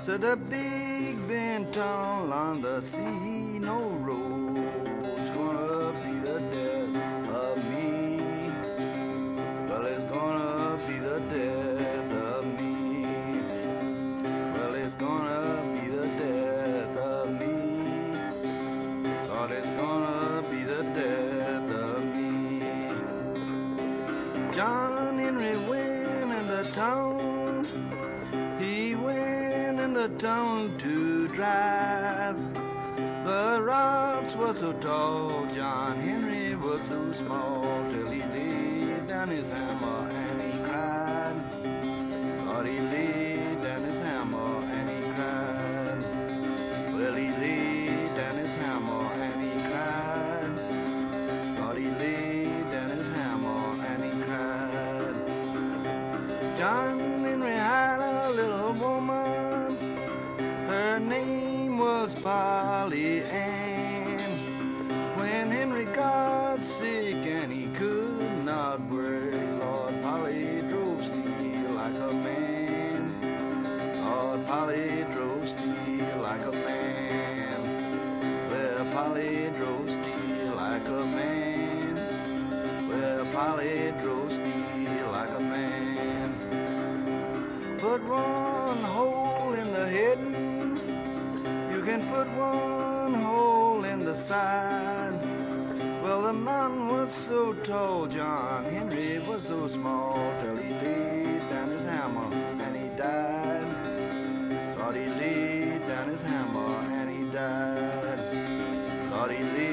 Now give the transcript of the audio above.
Said the big bent tall on the sea, no road's gonna be the death of me. Well, it's gonna be the death of me. Well, it's gonna be the death of me. Thought it's gonna be the death of me. John Henry went in the town. He went in the town to drive. The rocks were so tall, John Henry was so small, till he laid down his hammer and he cried. Lord, he laid down his hammer and he cried. Well, he laid down his hammer and he cried. Lord, he laid down his hammer and he cried. John Henry had a little woman. Her name was Polly Ann. When Henry got sick and he could not work, Lord, Polly drove steel like a man. Lord, Polly drove steel like a man. Well, Polly drove steel like a man. Well, Polly drove steel like a man. Put one hole in the head, you can put one hole in the side. Well, the mountain was so tall, John Henry was so small, till he laid down his hammer and he died. Thought he laid down his hammer and he died. Thought he laid